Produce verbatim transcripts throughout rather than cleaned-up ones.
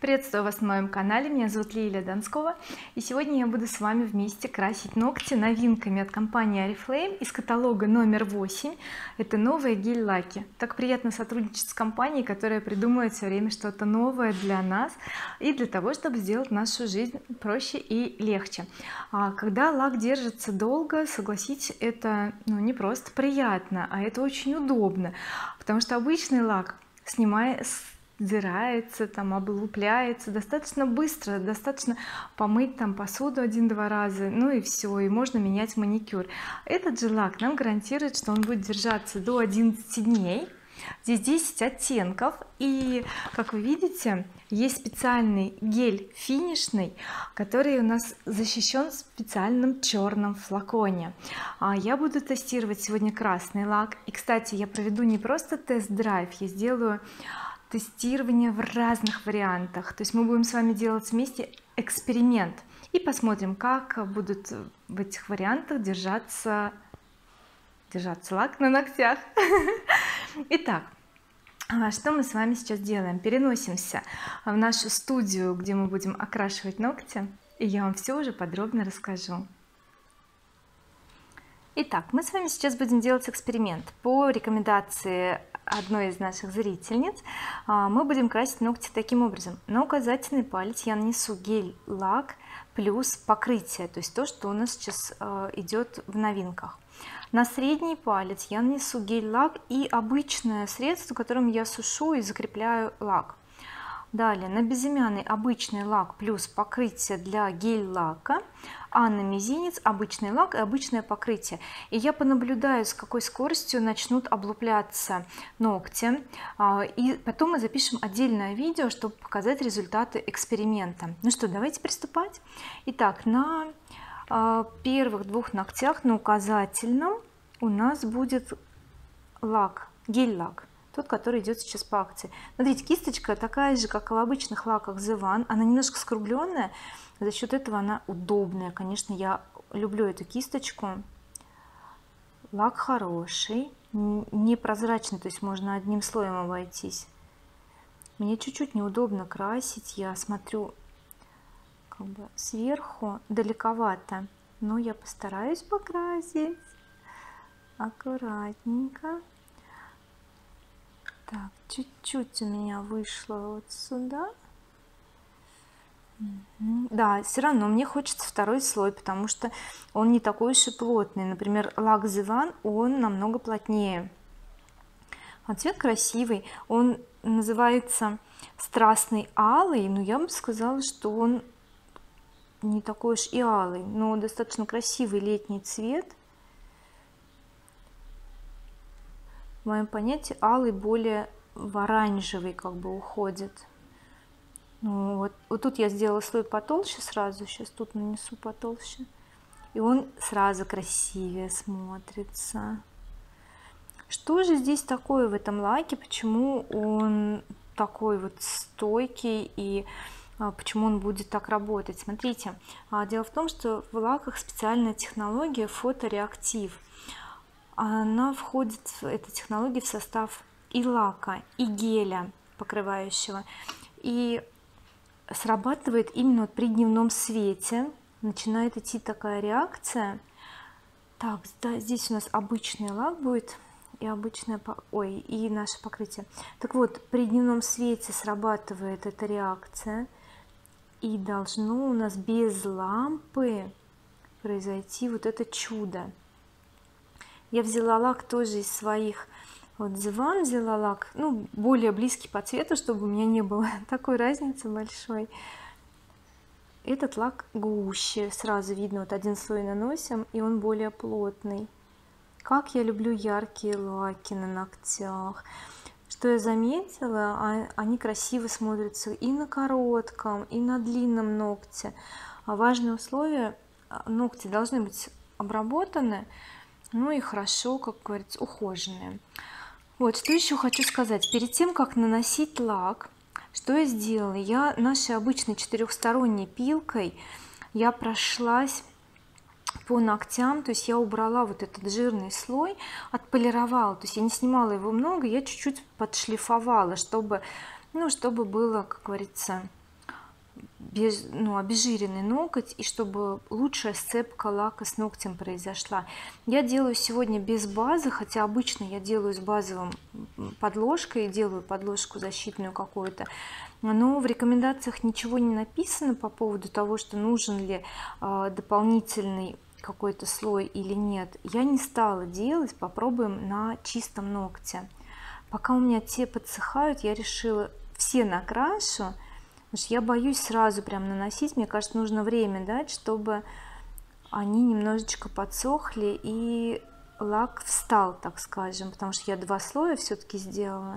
Приветствую вас на моем канале, меня зовут Лилия Донскова, и сегодня я буду с вами вместе красить ногти новинками от компании oriflame из каталога номер восемь. Это новые гель-лаки. Так приятно сотрудничать с компанией, которая придумывает все время что-то новое для нас и для того, чтобы сделать нашу жизнь проще и легче. А когда лак держится долго, согласитесь, это ну, не просто приятно, а это очень удобно, потому что обычный лак снимает сдирается, там облупляется достаточно быстро, достаточно помыть там посуду один-два раза, ну и все, и можно менять маникюр. Этот же лак нам гарантирует, что он будет держаться до одиннадцати дней. Здесь десять оттенков, и как вы видите, есть специальный гель финишный, который у нас защищен в специальном черном флаконе. А я буду тестировать сегодня красный лак, и кстати, я проведу не просто тест-драйв, я сделаю тестирование в разных вариантах, то есть мы будем с вами делать вместе эксперимент и посмотрим, как будут в этих вариантах держаться держаться лак на ногтях. Итак, что мы с вами сейчас делаем? Переносимся в нашу студию, где мы будем окрашивать ногти, и я вам все уже подробно расскажу. Итак, мы с вами сейчас будем делать эксперимент по рекомендации одной из наших зрительниц. Мы будем красить ногти таким образом: на указательный палец я нанесу гель-лак плюс покрытие, то есть то, что у нас сейчас идет в новинках. На средний палец я нанесу гель-лак и обычное средство, которым я сушу и закрепляю лак. Далее на безымянный обычный лак плюс покрытие для гель-лака, а на мизинец обычный лак и обычное покрытие. И я понаблюдаю, с какой скоростью начнут облупляться ногти, и потом мы запишем отдельное видео, чтобы показать результаты эксперимента. Ну что, давайте приступать. Итак, на первых двух ногтях на указательном у нас будет лак, гель-лак, тот, который идет сейчас по акции. Смотрите, кисточка такая же, как и в обычных лаках The One, она немножко скругленная, за счет этого она удобная. Конечно, я люблю эту кисточку. Лак хороший, непрозрачный, то есть можно одним слоем обойтись. Мне чуть-чуть неудобно красить, я смотрю как бы сверху далековато, но я постараюсь покрасить аккуратненько. Так, чуть-чуть у меня вышло вот сюда. Да, все равно мне хочется второй слой, потому что он не такой уж и плотный. Например, лак The One, он намного плотнее, а цвет красивый, он называется страстный алый, но я бы сказала, что он не такой уж и алый, но достаточно красивый летний цвет. В моем понятии алый более в оранжевый как бы уходит. Ну, вот, вот тут я сделала слой потолще сразу, сейчас тут нанесу потолще, и он сразу красивее смотрится. Что же здесь такое в этом лаке, почему он такой вот стойкий и а, почему он будет так работать? Смотрите, а, дело в том, что в лаках специальная технология фотореактив. Она входит, эта технология, в состав и лака, и геля покрывающего, и срабатывает именно вот при дневном свете, начинает идти такая реакция. Так, да, здесь у нас обычный лак будет и обычное, ой, и наше покрытие. Так вот, при дневном свете срабатывает эта реакция, и должно у нас без лампы произойти вот это чудо. Я взяла лак тоже из своих, вот The One взяла лак, ну более близкий по цвету, чтобы у меня не было такой разницы большой. Этот лак гуще, сразу видно, вот один слой наносим, и он более плотный. Как я люблю яркие лаки на ногтях. Что я заметила, они красиво смотрятся и на коротком, и на длинном ногте. А важное условие: ногти должны быть обработаны, ну и хорошо, как говорится, ухоженные. Вот что еще хочу сказать: перед тем как наносить лак, что я сделала, я нашей обычной четырехсторонней пилкой я прошлась по ногтям, то есть я убрала вот этот жирный слой, отполировала, то есть я не снимала его много, я чуть-чуть подшлифовала, чтобы ну чтобы было, как говорится, без, ну, обезжиренный ноготь, и чтобы лучшая сцепка лака с ногтем произошла. Я делаю сегодня без базы, хотя обычно я делаю с базовым подложкой, делаю подложку защитную какую-то, но в рекомендациях ничего не написано по поводу того, что нужен ли э, дополнительный какой-то слой или нет. Я не стала делать, попробуем на чистом ногте. Пока у меня те подсыхают, я решила все накрашу, потому что я боюсь сразу прям наносить. Мне кажется, нужно время дать, чтобы они немножечко подсохли и лак встал, так скажем, потому что я два слоя все-таки сделала.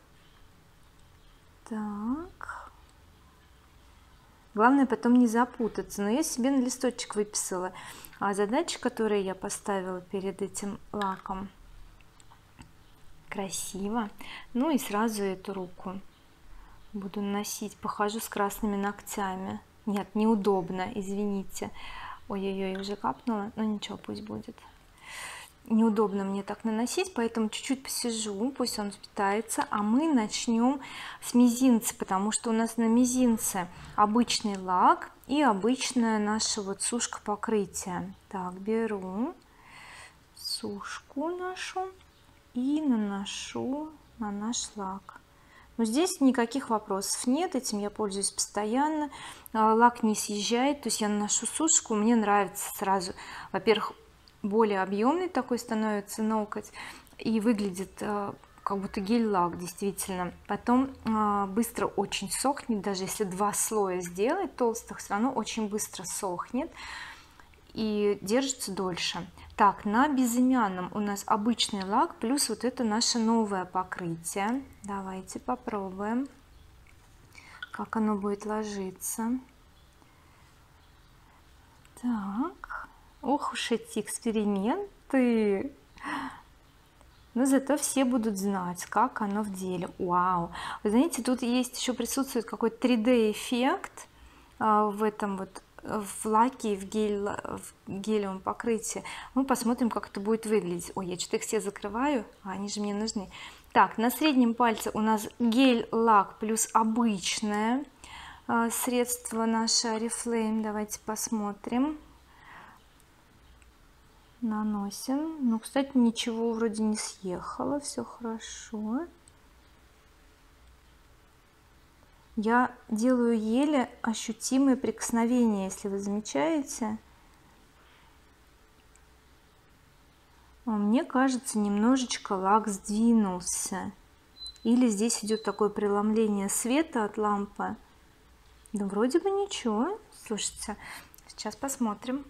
Так, главное потом не запутаться. Но я себе на листочек выписала а задачи, которые я поставила перед этим лаком. Красиво. Ну и сразу эту руку буду наносить. Похожу с красными ногтями. Нет, неудобно, извините. Ой-ой-ой, уже капнула, но ничего, пусть будет. Неудобно мне так наносить, поэтому чуть-чуть посижу, пусть он впитается, а мы начнем с мизинца, потому что у нас на мизинце обычный лак и обычная наша вот сушка покрытия. Так, беру сушку нашу и наношу на наш лак. Но здесь никаких вопросов нет, этим я пользуюсь постоянно. Лак не съезжает, то есть я наношу сушку, мне нравится сразу, во-первых, более объемный такой становится ноготь и выглядит э, как будто гель-лак действительно. Потом э, быстро очень сохнет, даже если два слоя сделать толстых, все равно очень быстро сохнет и держится дольше. Так, на безымянном у нас обычный лак плюс вот это наше новое покрытие. Давайте попробуем, как оно будет ложиться. Так, ох уж эти эксперименты, но зато все будут знать, как оно в деле. Вау, вы знаете, тут есть еще присутствует какой-то три дэ эффект а, в этом вот в лаке, в, гель, в гелевом покрытии. Мы посмотрим, как это будет выглядеть. Ой, я что-то их все закрываю, а они же мне нужны. Так, на среднем пальце у нас гель-лак плюс обычное а, средство наше Oriflame. Давайте посмотрим. Наносим. Ну, кстати, ничего вроде не съехало, все хорошо. Я делаю еле ощутимые прикосновения, если вы замечаете. Мне кажется, немножечко лак сдвинулся, или здесь идет такое преломление света от лампы. Да вроде бы ничего. Слушайте, сейчас посмотрим.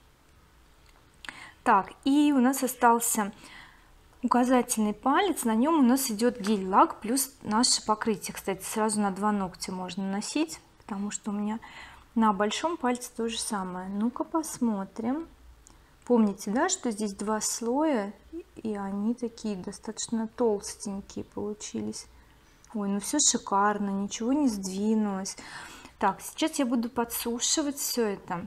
Так, и у нас остался указательный палец, на нем у нас идет гель-лак плюс наше покрытие. Кстати, сразу на два ногтя можно наносить, потому что у меня на большом пальце то же самое. Ну-ка посмотрим. Помните, да, что здесь два слоя, и они такие достаточно толстенькие получились. Ой, ну все шикарно, ничего не сдвинулось. Так, сейчас я буду подсушивать все это.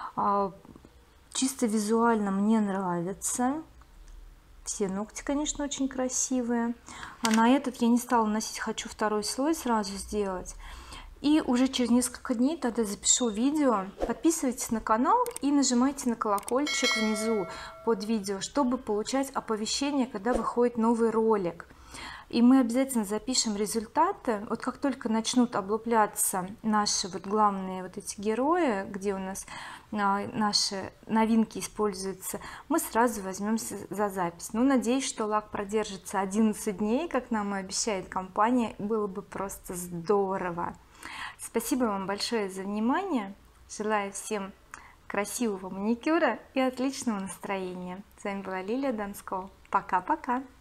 Чисто визуально мне нравится. Все ногти, конечно, очень красивые. А на этот я не стала наносить, хочу второй слой сразу сделать. И уже через несколько дней тогда запишу видео. Подписывайтесь на канал и нажимайте на колокольчик внизу под видео, чтобы получать оповещение, когда выходит новый ролик. И мы обязательно запишем результаты. Вот как только начнут облупляться наши вот главные вот эти герои, где у нас наши новинки используются, мы сразу возьмемся за запись. Ну, надеюсь, что лак продержится одиннадцать дней, как нам и обещает компания. Было бы просто здорово. Спасибо вам большое за внимание. Желаю всем красивого маникюра и отличного настроения. С вами была Лилия Донского. Пока-пока.